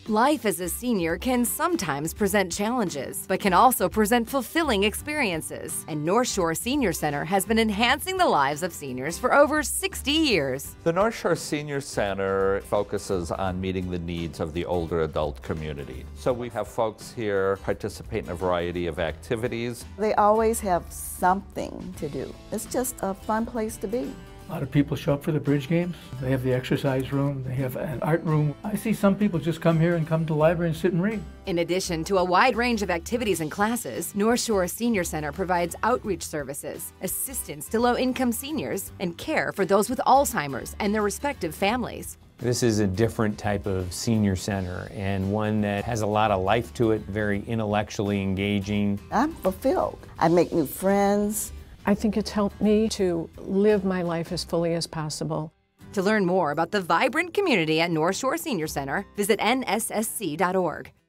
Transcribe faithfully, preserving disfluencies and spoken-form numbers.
Life as a senior can sometimes present challenges, but can also present fulfilling experiences. And North Shore Senior Center has been enhancing the lives of seniors for over sixty years. The North Shore Senior Center focuses on meeting the needs of the older adult community. So we have folks here participate in a variety of activities. They always have something to do. It's just a fun place to be. A lot of people show up for the bridge games. They have the exercise room, they have an art room. I see some people just come here and come to the library and sit and read. In addition to a wide range of activities and classes, North Shore Senior Center provides outreach services, assistance to low-income seniors, and care for those with Alzheimer's and their respective families. This is a different type of senior center, and one that has a lot of life to it, very intellectually engaging. I'm fulfilled. I make new friends. I think it's helped me to live my life as fully as possible. To learn more about the vibrant community at North Shore Senior Center, visit N S S C dot org.